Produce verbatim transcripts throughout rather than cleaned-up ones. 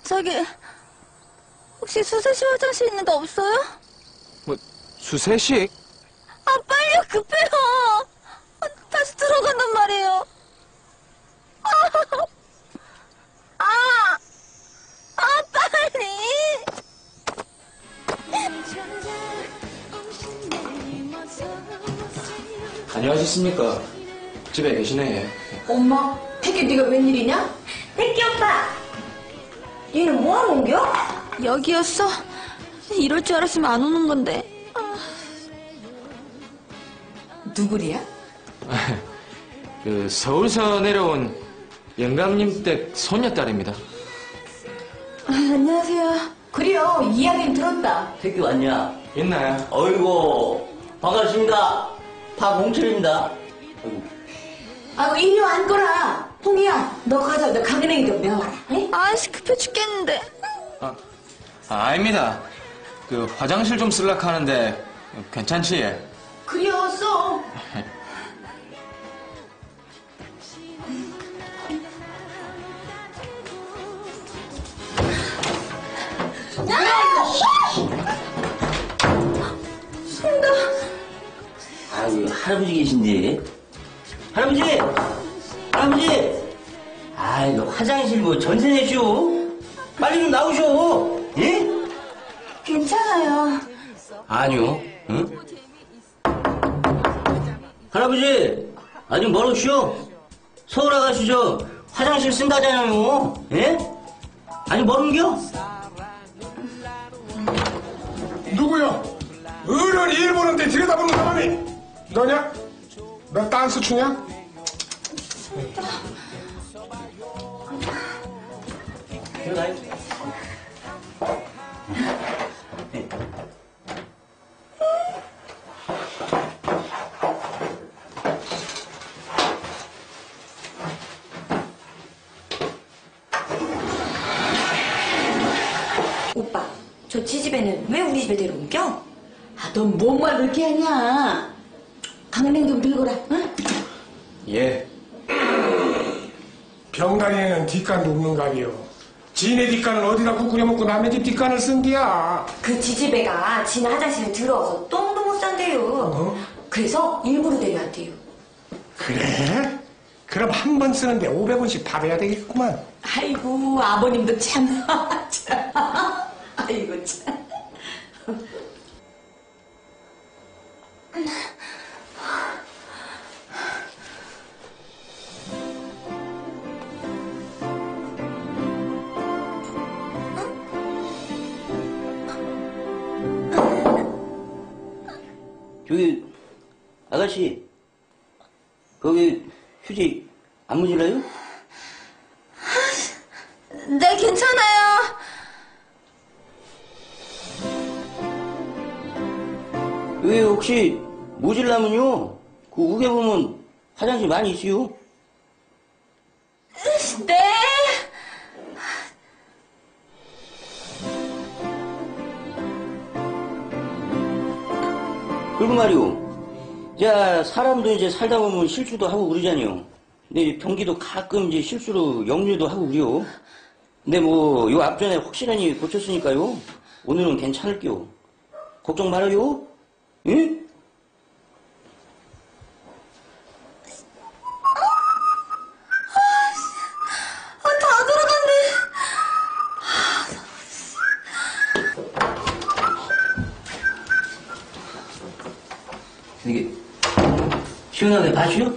저기 혹시 수세식 화장실 있는 데 없어요? 뭐 수세식? 아 빨리요, 급해요. 아, 다시 들어간단 말이에요. 아, 아, 아 빨리. 안녕하셨습니까? 집에 계시네. 엄마, 태기 네가 웬일이냐? 태기 오빠! 얘는 뭐하러 옮겨? 여기였어? 이럴 줄 알았으면 안 오는 건데. 아. 누구리야? 그 서울서 내려온 영감님 댁 손녀딸입니다. 아, 안녕하세요. 그래요, 이야기는 들었다. 태기 왔냐? 있나요? 어이구, 반갑습니다. 박홍철입니다. 아이고. 아이고, 이리 와 앉거라. 홍이야, 너 가자. 너 강은행이 좀 내와라. 에? 아씨 급해 죽겠는데. 아, 아 아닙니다. 그 화장실 좀 쓸락 하는데 괜찮지? 그래요, 써. 아이고, 할아버지 계신데. 할아버지! 할아버지! 아이고, 화장실 뭐 전세 내쇼? 빨리 좀 나오쇼! 예? 괜찮아요. 아니요, 응? 할아버지! 아직 멀었쇼? 서울 아가씨죠? 화장실 쓴다잖아요, 예? 아직 멀은겨? 누구야? 어른 일 보는데 들여다보는 사람이 너냐? 너 댄스 추냐? 들어가요. 오빠, 저 지집애는 왜 우리 집에 데려옮겨? 아, 넌 뭔 말 그렇게 하냐? 강은행 좀 들거라, 응? 예. 병다리에는 뒷간도 없는 가비요. 지네 뒷간을 어디다 구꾸려먹고 남의 집 뒷간을 쓴 게야. 그 지지배가 지네 화장실에 들어와서 똥도 못 싼대요. 어? 그래서 일부러 데려왔대요. 그래? 그럼 한 번 쓰는데 오백 원씩 받아야 되겠구만. 아이고, 아버님도 참. 참. 아이고, 참. 저기, 아가씨, 거기 휴지 안 문질러요? 네, 괜찮아요. 여기 혹시 모질라면요, 그 우겨 보면 화장실 많이 있어요. 네. 그리고 말이요, 자, 사람도 이제 살다 보면 실수도 하고 그러잖아요. 근데 경기도 가끔 이제 실수로 역류도 하고 그래요. 근데 뭐, 요 앞전에 확실하게 고쳤으니까요. 오늘은 괜찮을게요. 걱정 말아요. 응? 아, 다 들어갔네. 이게, 시원하게 봐시오?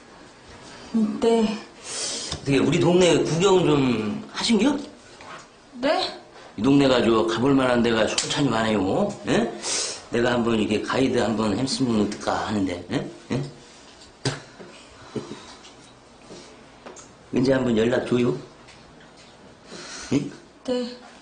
네. 어떻게, 우리 동네 구경 좀 하신겨? 네? 이 동네가 저 가볼 만한 데가 솔찬히 많아요. 예? 내가 한번 이게 가이드 한번 했으면 어떨까 하는데, 예? 예? 언제 한번 연락 줘요? 예? 네.